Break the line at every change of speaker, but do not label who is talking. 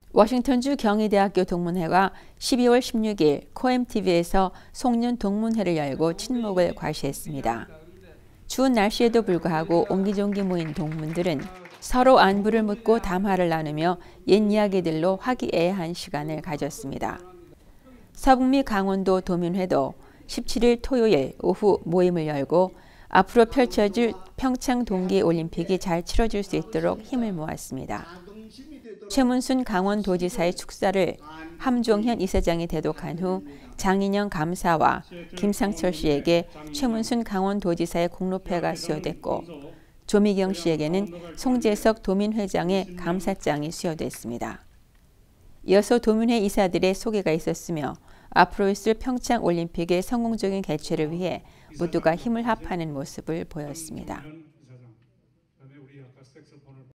워싱턴주 경희대학교 동문회가 12월 16일 코엠TV에서 송년 동문회를 열고 친목을 과시했습니다. 추운 날씨에도 불구하고 옹기종기 모인 동문들은 서로 안부를 묻고 담화를 나누며 옛 이야기들로 화기애애한 시간을 가졌습니다. 서북미 강원도 도민회도 17일 토요일 오후 모임을 열고 앞으로 펼쳐질 평창 동계올림픽이 잘 치러질 수 있도록 힘을 모았습니다. 최문순 강원도지사의 축사를 함종현 이사장이 대독한 후 장인영 감사와 김상철 씨에게 최문순 강원도지사의 공로패가 수여됐고 조미경 씨에게는 송재석 도민회장의 감사장이 수여됐습니다. 이어서 도민회 이사들의 소개가 있었으며 앞으로 있을 평창올림픽의 성공적인 개최를 위해 모두가 힘을 합하는 모습을 보였습니다.